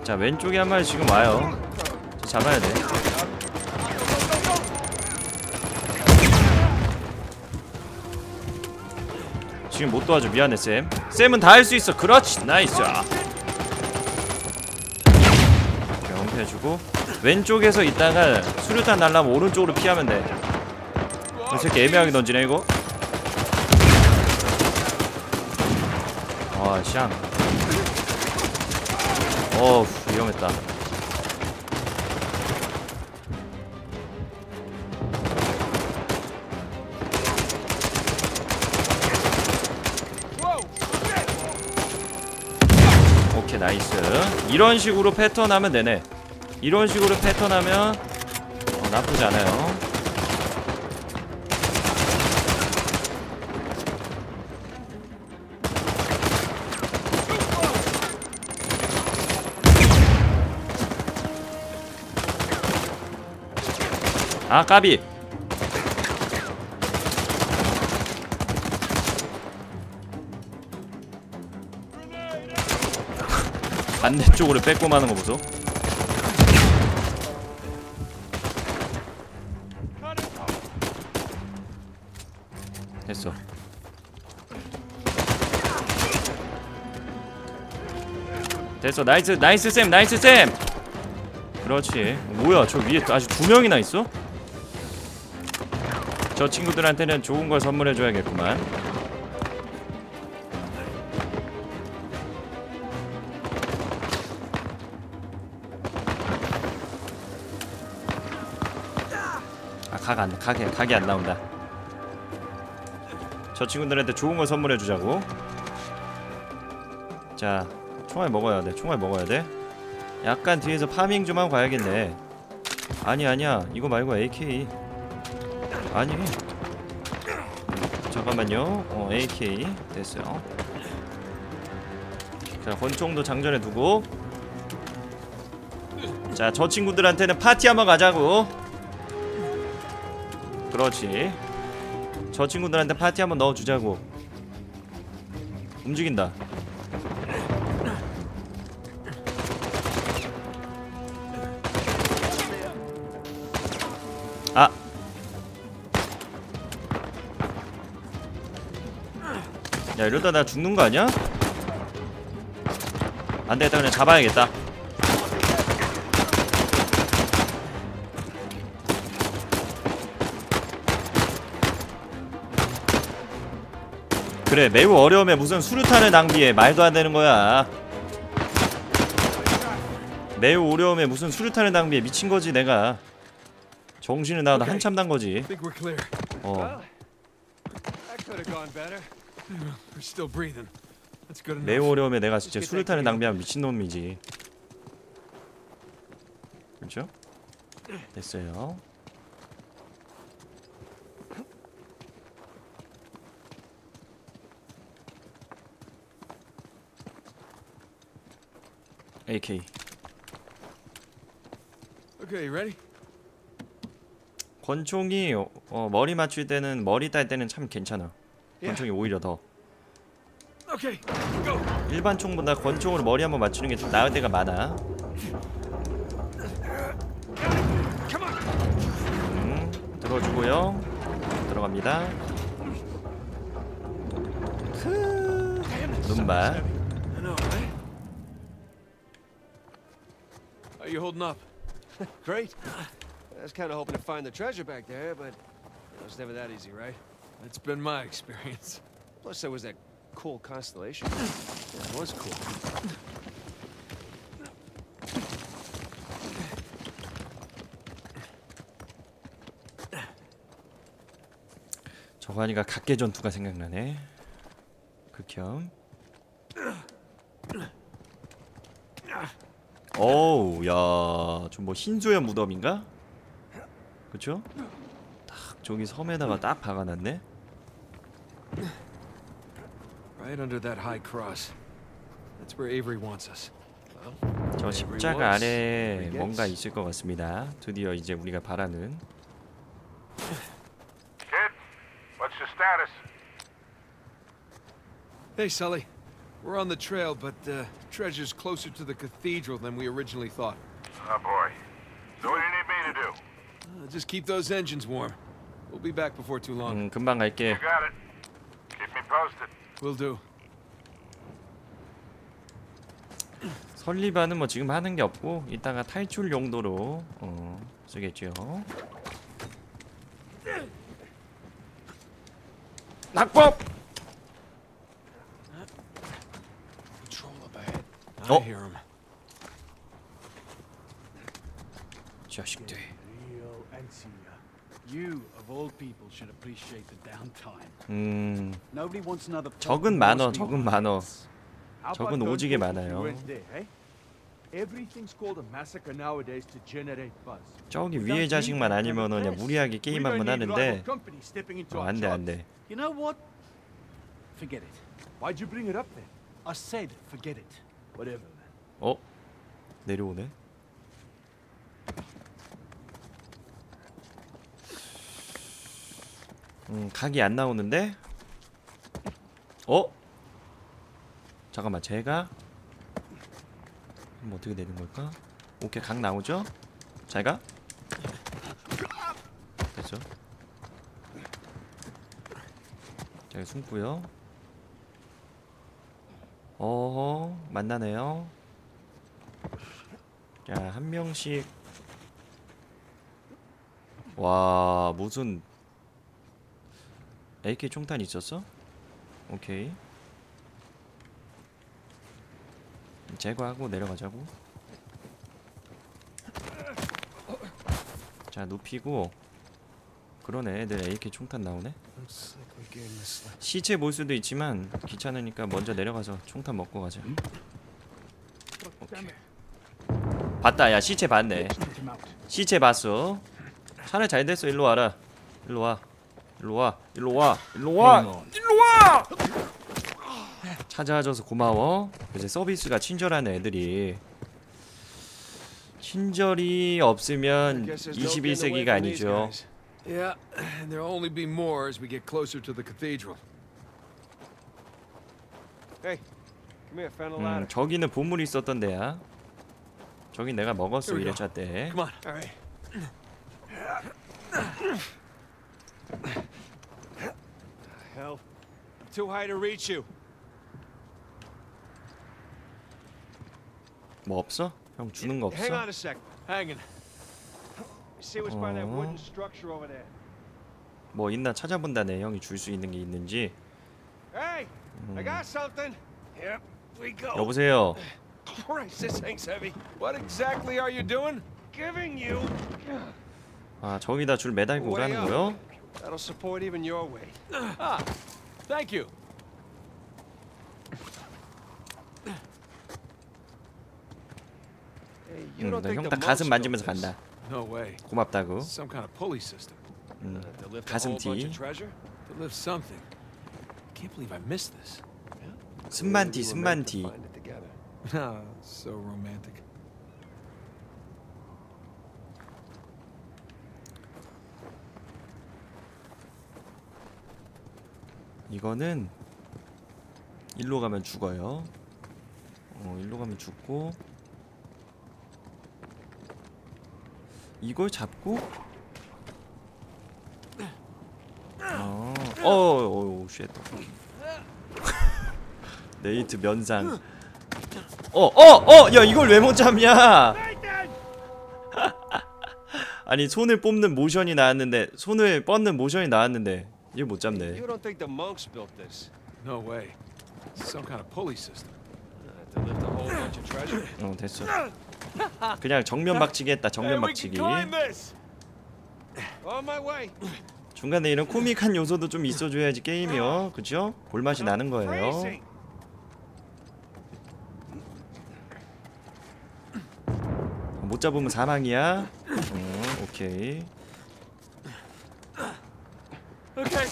자, 왼쪽에 한 마리 지금 와요. 잡아야 돼. 지금 못 도와줘. 미안해 쌤. 쌤은 다 할 수 있어. 그렇지. 나이스. 해주고 왼쪽에서 있다가 수류탄 날라면 오른쪽으로 피하면 돼. 이 새끼 애매하게 던지네 이거. 아 샹. 위험했다. 오케이 나이스. 이런 식으로 패턴 하면 되네. 이런 식으로 패턴하면 나쁘지 않아요. 아 까비. 반대쪽으로 빼꼼 하는 거 보소. 됐어. 됐어. 나이스 나이스 쌤 나이스 쌤. 그렇지. 뭐야 저 위에 아직 2명이나 있어? 저 친구들한테는 좋은 걸 선물해줘야겠구만. 아 각이 안 나온다. 저 친구들한테 좋은 거 선물해주자고. 자 총알 먹어야 돼. 총알 먹어야 돼. 약간 뒤에서 파밍 좀 하고 가야겠네. 아니야 이거 말고 AK. 아니 잠깐만요. AK 됐어요. 자 권총도 장전해 두고. 자 저 친구들한테는 파티 한번 가자고. 그렇지. 저 친구들한테 파티 한번 넣어주자고. 움직인다. 아 야 이러다 나 죽는 거 아니야? 안 되겠다. 그냥 잡아야겠다. 그래 매우 어려움에 무슨 수류탄을 낭비해. 말도 안 되는 거야. 매우 어려움에 무슨 수류탄을 낭비해. 미친 거지 내가. 정신을 나가다 한참 난 거지. 매우 어려움에 내가 진짜 수류탄을 낭비하면 미친놈이지. 그렇죠? 됐어요. AK. Okay, ready? 권총이 머리 맞출 때는 머리 딸 때는 참 괜찮아. 권총이 오히려 더. Okay, go. 일반 총보다 권총으로 머리 한번 맞추는 게 좀 나을 때가 많아. 들어주고요. 들어갑니다. 눈발. How you holding up? Great. I was kind of hoping to find the treasure back there, but it's never that easy, right? It's been my experience. Plus, there was that cool constellation. Yeah, it was cool. 저거 하니까 각계 전투가 생각나네. 극혐. 어우, 야, 좀 뭐 흰수염 무덤인가? 그쵸? 딱 저기 섬에다가 딱 박아놨네. Right under that high cross. That's where Avery wants us. 저 십자가 아래에 뭔가 있을 것 같습니다. 드디어 이제 우리가 바라는. Kid, what's your status? Hey, Sully. We're on the trail, but treasure's closer to the cathedral than we originally thought. Oh boy. So what do you need me to do? Just keep those engines warm. We'll be back before too long. 금방 갈게. You got it. Keep me posted. Will do. 설리반은 뭐 지금 하는 게 없고 이따가 탈출 용도로 쓰겠죠. 낙법. Patrol up ahead. I Oh. hear him. 자식들. Rio Encia. You of all people should appreciate the downtime. Nobody wants another. 적은 많어. 적은 많어. 적은 오지게 많아요. Everything's called a massacre nowadays to generate buzz. 저기 위에 자식만 아니면은 그냥 무리하게 게임 한번 하는데 안돼 안돼. You know what? Forget it. Why'd you bring it up then? I said forget it. Whatever. Then. 내려오네. 각이 안 나오는데? 잠깐만 제가 어떻게 되는 걸까? 오케이 각 나오죠? 잘가? 됐죠? 자 숨고요. 만나네요. 자 한 명씩. 와 무슨 AK 총탄 있었어? 오케이. 제거하고 내려가자고. 자 눕히고. 그러네 애들 AK 총탄 나오네. 시체 볼 수도 있지만 귀찮으니까 먼저 내려가서 총탄 먹고 가자. 오케이. 봤다. 야 시체 봤네. 시체 봤어. 차라리 잘 됐어. 일로 와라. 일로 와. 일로 와. 일로 와. 일로 와. 일로 와. 찾아와줘서 고마워. 이제 서비스가 친절한 애들이. 친절이 없으면 21세기가 아니죠. Yeah, and there'll only be more as we get closer to the cathedral. Hey, come here. Found a ladder. 저기는 보물이 있었던 데야. 저기 내가 먹었어 Here we go. 1회차 때. Come on. All right. Hell, I'm too high to reach you. 뭐 없어? 형 주는 거 Hang 없어? on a sec. Hanging. See what's by that wooden structure over there. 뭐 있나 찾아본다네. 형이 줄 수 있는 게 있는지. Hey, I got something. Here we go. 여보세요. Christ, this thing's heavy. What exactly are you doing? Giving you. 아 저기다 줄 매달고 오라는 거요? That'll support even your weight. Ah, thank you. Hey, you don't think 형 the 딱 monks 가슴 built 만지면서 this? 간다. No way. 고맙다고. Some kind of pulley system. To lift a 가슴 whole bunch 뒤. of treasure? To lift something. Can't believe I missed this. 승만티 We were meant to 승만티. find it together. Ah, so romantic. 이거는 일로 가면 죽어요. 일로 가면 죽고 이걸 잡고 쉣. 네이트 면상. 야 이걸 왜 못 잡냐? 아니 손을 뽑는 모션이 나왔는데 손을 뻗는 모션이 나왔는데 이걸 못 잡네. You don't think the monks built this? No way. Some kind of pulley system. To lift a whole bunch of treasure? 됐어. 그냥 정면 박치기 했다. 정면 박치기. this. On my way. 중간에 이런 코믹한 요소도 좀 있어줘야지 게임이요. 그죠? 볼맛이 나는 거예요. Crazy. 못 잡으면 사망이야. 오케이. Okay.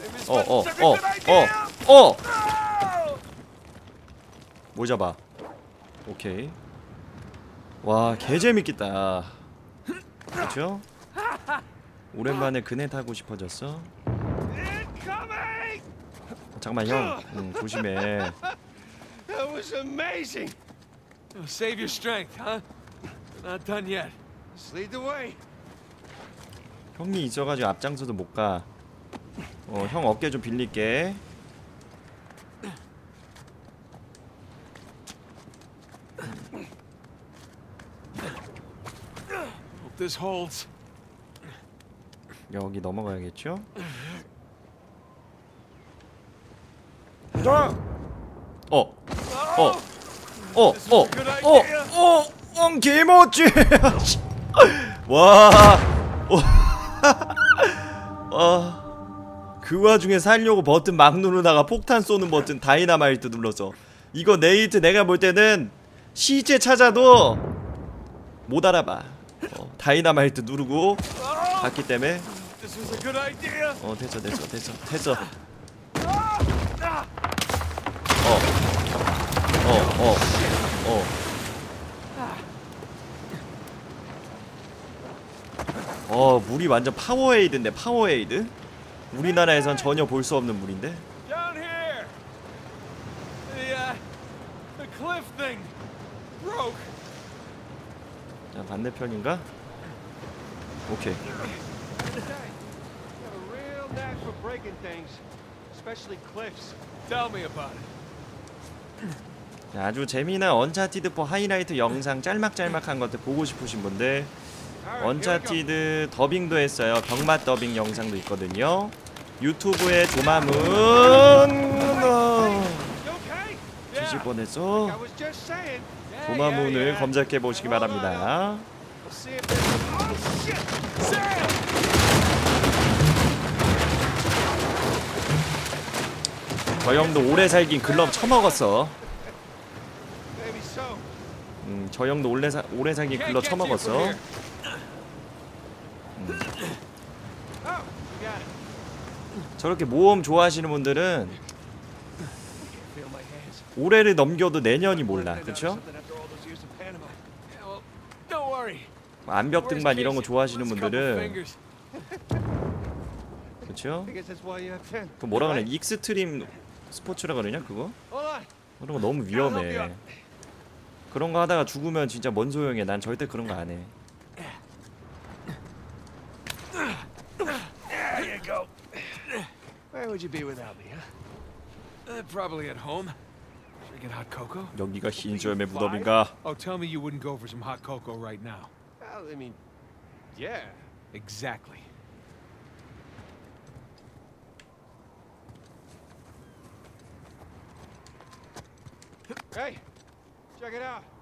뭐 잡아? 오케이. 와, 개 재밌겠다. 그렇죠? 오랜만에 그네 타고 싶어졌어. Incoming! 잠깐만 형, 조심해. That was amazing. Oh, save your strength, huh? We're not done yet. Let's lead the way. 형이 있어가지고 앞장서도 못 가. 형 어깨 좀 빌릴게. Hope this holds. 여기 넘어가야겠죠? 자! 개멋지! 와! 그 와중에 살려고 버튼 막 누르다가 폭탄 쏘는 버튼 다이나마이트 눌러서 이거 네이트 내가 볼 때는 시체 찾아도 못 알아봐. 다이나마이트 누르고 갔기 때문에 This was a good idea. 됐어. 물이 완전 파워에이드인데, 파워에이드? 우리나라에선 전혀 볼 수 없는 물인데? Down here. The cliff thing broke. 자, 반대편인가? 오케이. You have a real knack for breaking things, especially cliffs. Tell me about it. 자, 아주 재미난 언차티드4 하이라이트 영상 짤막짤막한 것들 보고 싶으신 분들 언차티드 더빙도 했어요. 병맛 더빙 영상도 있거든요. 유튜브에 조마문 뒤질 뻔했어. I was just saying. 조마문을 검색해 보시기 바랍니다. Let's see if there's... Oh shit! Sam! 저 형도 오래 살긴 글럼 처먹었어. Maybe so. 저 형도 오래 살긴 글럼 처먹었어. Oh, you got it. 저렇게 모험 좋아하시는 분들은 Feel my hands. 올해를 넘겨도 내년이 몰라, 그쵸? Something after all those years of Panama. Yeah, well, don't worry. 암벽 등반 이런 거 좋아하시는 Let's couple 분들은 fingers. 그쵸? I guess that's why you have 10. 그 뭐라 그러냐, 익스트림 스포츠라 그러냐 그거? Hold on. 그런 거 너무 위험해. 그런 거 하다가 죽으면 진짜 뭔 소용이야. 난 절대 그런 거 안 해. There you go. Where would you be without me, huh? Probably at home. Should I get hot cocoa? 여기가 흰수염의 무덤인가? Oh, tell me you wouldn't go for some hot cocoa right now. Well, I mean, yeah. Exactly. Hey, check it out.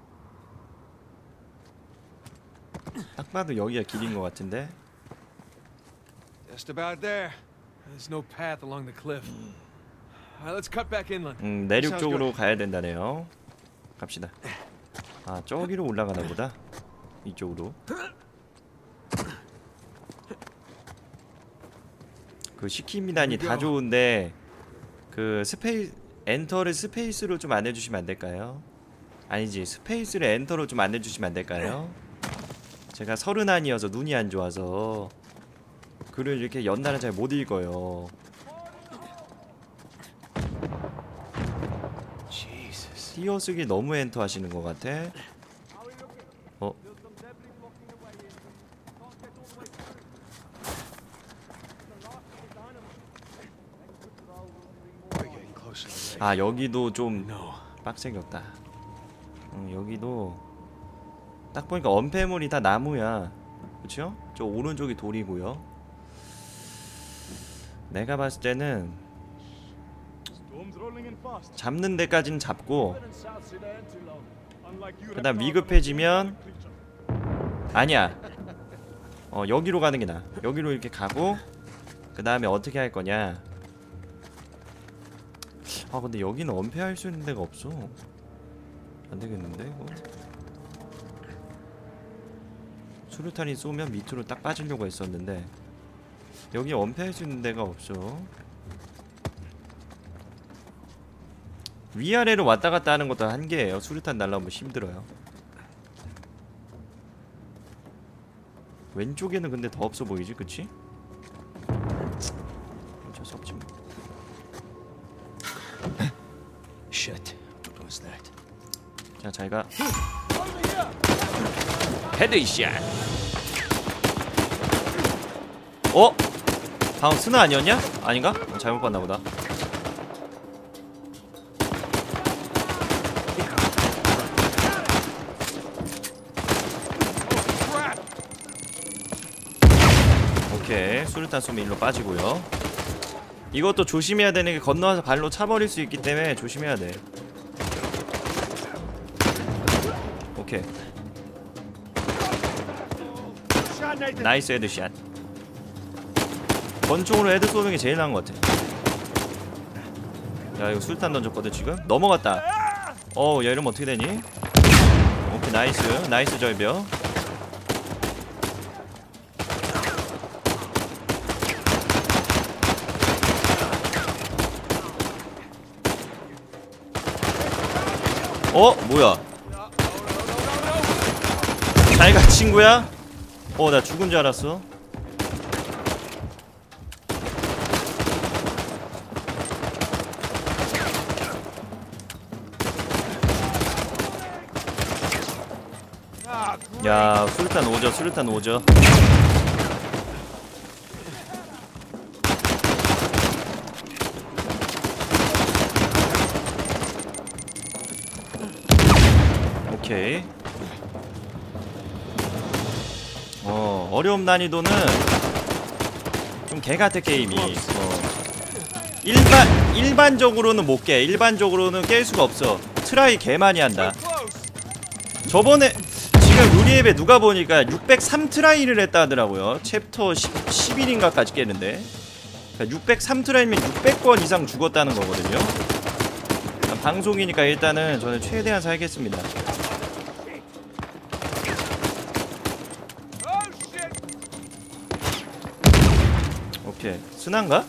딱 봐도 여기가 길인 것 같은데. Just about there. There's no path along the cliff. All right, let's cut back inland. 내륙 쪽으로 가야 된다네요. 갑시다. 아, 저기로 올라가나 보다. 이쪽으로. 그 시키미단이 다 좋은데 그 엔터를 스페이스로 좀 안 해주시면 안 될까요? 아니지, 스페이스를 엔터로 좀 안 해주시면 안 될까요? 제가 30안이어서 눈이 안 좋아서 글을 이렇게 연달아 잘 못 읽어요. 띄어쓰기 너무 엔터 하시는 것 같아. 아, 여기도 좀 빡세겼다. 여기도 딱 보니까 언패물이 다 나무야. 그쵸? 저 오른쪽이 돌이고요. 내가 봤을 때는 잡는 데까지는 잡고 그 다음 위급해지면 아니야, 여기로 가는 게 나아. 여기로 이렇게 가고 그 다음에 어떻게 할 거냐. 아, 근데 여기는 은폐할 수 있는 데가 없어. 안 되겠는데 이거? 수류탄이 쏘면 밑으로 딱 빠지려고 했었는데 여기 은폐할 수 있는 데가 없어. 위아래로 왔다 갔다 하는 것도 한계예요. 수류탄 날라오면 힘들어요. 왼쪽에는 근데 더 없어 보이지, 그치? 어쩔 수 없지 뭐. Shit. What was that? 자, 잘가. 헤드샷. 어? 방금 스나 아니었냐? 아닌가? 잘못 봤나 보다. 오케이, 수류탄 쏘면 일로 빠지고요. 이것도 조심해야 되는 게 건너와서 발로 차버릴 수 있기 때문에 조심해야 돼. 오케이. 나이스 헤드샷. 권총으로 헤드 쏘는 게 제일 나은 것 같아. 야, 이거 수류탄 던졌거든 지금? 넘어갔다. 야, 이러면 어떻게 되니? 오케이, 나이스 절벽. 뭐야? 잘가 친구야? 나 죽은 줄 알았어. 야, 수류탄 오죠. 오케이. 어려움 난이도는 좀 개같아 게임이. 일반적으로는 못 깨. 일반적으로는 깰 수가 없어. 트라이 개 많이 한다. 저번에 지금 루리앱에 누가 보니까 603 트라이를 했다 하더라고요. 챕터 11인가까지 깨는데. 그러니까 603 트라이면 600번 이상 죽었다는 거거든요. 방송이니까 일단은 저는 최대한 살겠습니다. 오케이, 스나인가?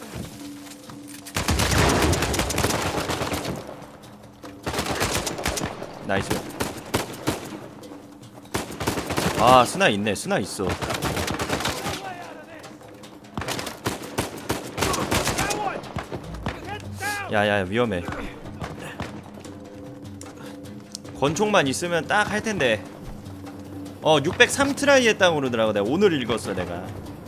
나이스. 아, 스나 있네. 스나 있어. 야야, 위험해. 권총만 있으면 딱 할 텐데. 603 트라이 했다고 그러더라고. 내가 오늘 읽었어, 내가.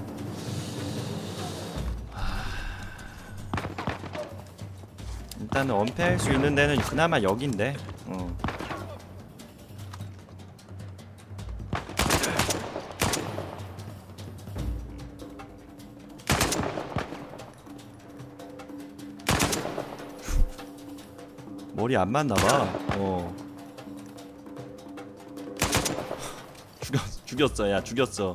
일단은 은폐할 수 있는 데는 그나마 여긴데. 머리 안 맞나봐. 죽였어. 야, 죽였어.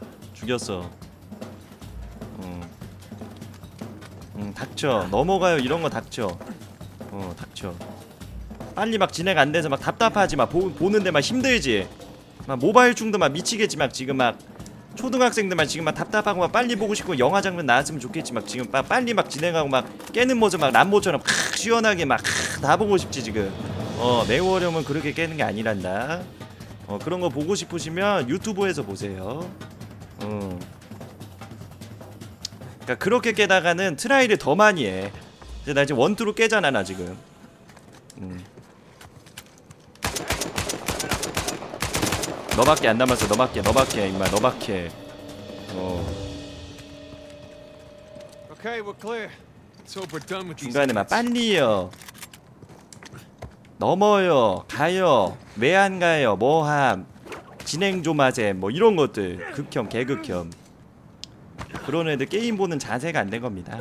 닥쳐. 넘어가요. 이런 거 닥쳐. 닥쳐. 빨리 막 진행 안 돼서 막 답답하지. 막 보는데 막 힘들지. 막 모바일 중도 막 미치겠지. 막 지금 막 초등학생들 지금 막 답답하고 막 빨리 보고 싶고 영화 장면 나왔으면 좋겠지. 막 지금 빨리 막 진행하고 막 깨는 모습 막 람보처럼 시원하게 막 다 보고 싶지 지금. 매우 어려우면 그렇게 깨는 게 아니란다. 그런 거 보고 싶으시면 유튜브에서 보세요. 그러니까 그렇게 깨다가는 트라이를 더 많이 해. 이제 나 지금 원투로 깨잖아 나 지금. 너밖에 안 남았어. 너밖에 임마. 너밖에. Okay, we're clear. Let's hope we're done with these. 중간에 막 idiots. 빨리요. 넘어요. 가요. 왜 안 가요? 뭐함. 진행 좀 하셈. 뭐 이런 것들. 극혐, 개극혐. 그런 애들 게임 보는 자세가 안 된 겁니다.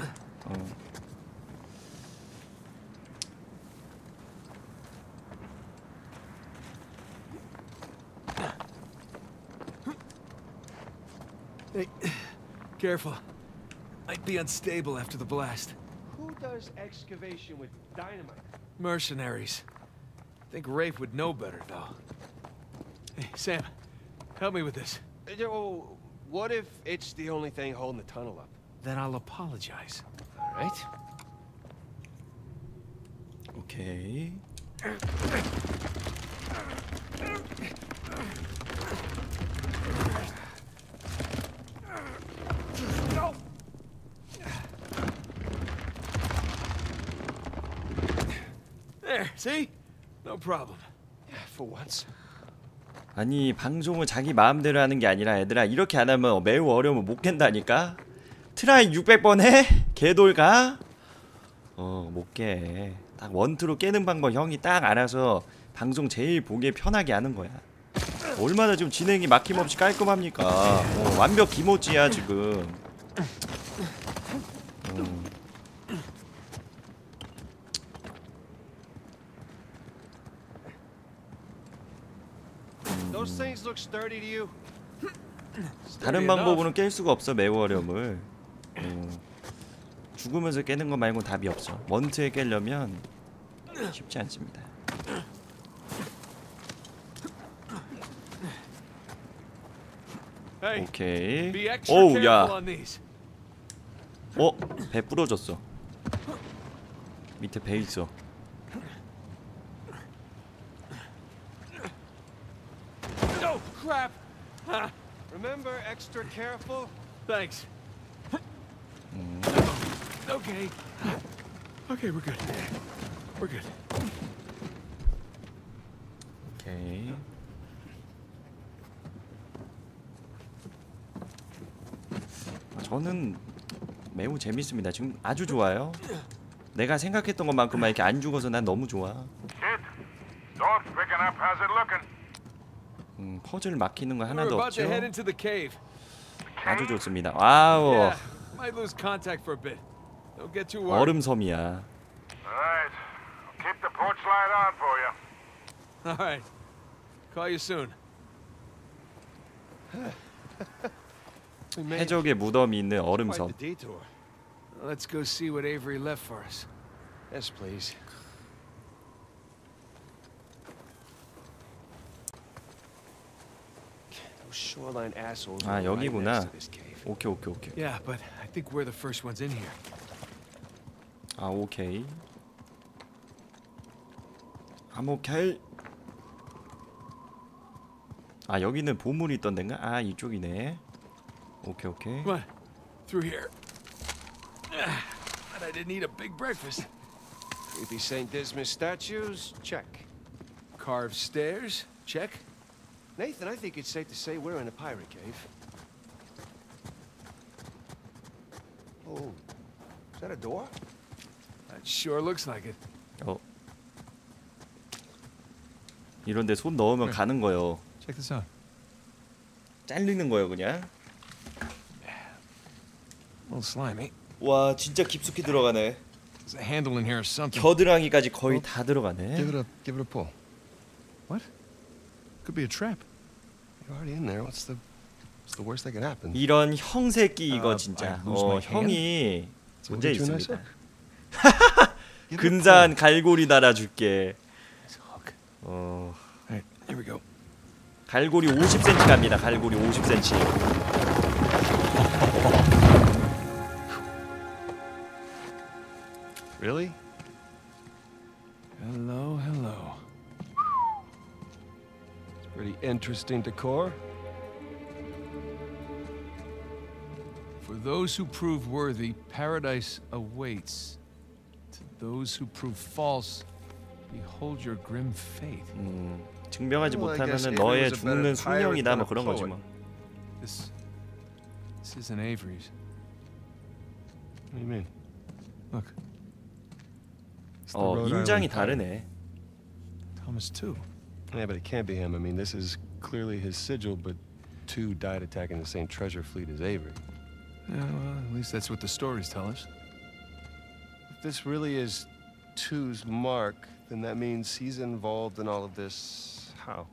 Hey, careful. Might be unstable after the blast. Who does excavation with dynamite? Mercenaries. Think Rafe would know better, though. Hey, Sam, help me with this. What if it's the only thing holding the tunnel up? Then I'll apologize. All right. 오케이. There, see? No problem. For once. 아니 방송을 자기 마음대로 하는 게 아니라 얘들아 이렇게 안 하면 매우 어려우면 못 깬다니까. 트라이 600번 해? 개돌가? 못 깨. 딱 원투로 깨는 방법 형이 딱 알아서 방송 제일 보기에 편하게 하는 거야. 얼마나 좀 진행이 막힘없이 깔끔합니까? 완벽 기모찌야 지금. Those things look sturdy to you? 다른 방법으로는 깰 수가 없어 매우 어려움을. 죽으면서 깨는 거 말고 답이 없어. 원투에 깨려면 쉽지 않습니다. Hey, 오케이. be extra 오우 careful 야. on these. 배 부러졌어. 밑에 배 있어. Oh, crap. Remember, extra careful? Thanks. Okay. Okay, we're good. We're good. 오케이. 저는 매우 재밌습니다. 지금 아주 좋아요. 내가 생각했던 것만큼만 이렇게 안 죽어서 난 너무 좋아. Kid, dog's picking up. How's it looking? 퍼즐 막히는 거 We're 하나도 about to 없죠. head into the cave. 아주 좋습니다. 와우. Yeah, might lose contact for a bit. Don't get too worried. 얼음섬이야. All right. I'll keep the porch light on for you. All right. Call you soon. We made 해적의 무덤이 있는 quite 얼음섬. the detour. Let's go see what Avery left for us. Yes, please. Those shoreline assholes 아, were right 여기구나. next to this cave. 오케이 오케이 오케이. Yeah, but I think we're the first ones in here. 아 오케이. 오케이. 아 여기는 보물이 있던 데인가? 아 이쪽이네. 오케이 오케이. Come on, through here. But I didn't eat a big breakfast. Creepy St. Dismas statues? Check. Carved stairs? Check. Nathan, I think it's safe to say we're in a pirate cave. Oh, is that a door? That sure looks like it. 이런데 손 넣으면 네. 가는 거요. Check this out. 잘리는 거요 그냥. A little slimy. 와 진짜 깊숙이 들어가네. There's a handle in here or something. 겨드랑이까지 거의 다 들어가네. Give it a pull. What? Could be a trap. You're already in there. What's the worst that can happen? 이런 형 새끼 이거 I 진짜. lose my hand? 형이 So we'll 문제 get you a nice 있습니다. hook. Give it a 근사한 갈고리 달아줄게. Nice hook. 어 All right, here we go. 갈고리 50cm 갑니다. 갈고리 50cm. Really? Hello, hello. It's pretty interesting decor. For those who prove worthy, paradise awaits. To those who prove false, behold your grim fate. 증명하지 Well, I guess 못하면은 Avery 너의 was a better 죽는 pirate 숙명이다 than 뭐 a 그런 거지 poet. 뭐. This isn't Avery's. What do you mean? Look, It's the Rhode 인장이 Island pirate. 다르네. Thomas too. Yeah, but it can't be him. I mean, this is clearly his sigil, but two died attacking the same treasure fleet as Avery. Yeah, well, at least that's what the stories tell us. If this really is Two's mark, then that means he's involved in all of this. How?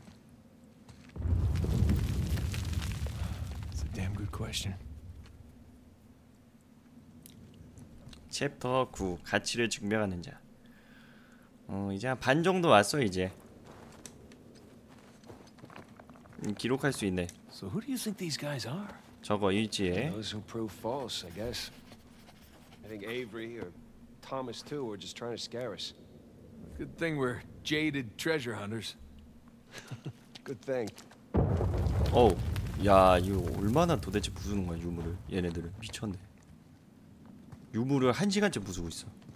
It's a damn good question. 챕터 9 가치를 증명하는 자. 이제 한 반 정도 왔어 이제. 기록할 수 있네. So who do you think these guys are? 저거 일지에. Those who prove false, I guess. I think Avery or Thomas too were just trying to scare us. Good thing we're jaded treasure hunters. Good thing. 야 이거 얼마나 도대체 부수는 거야 유물을. 얘네들은 미쳤네. 유물을 1시간째 부수고 있어.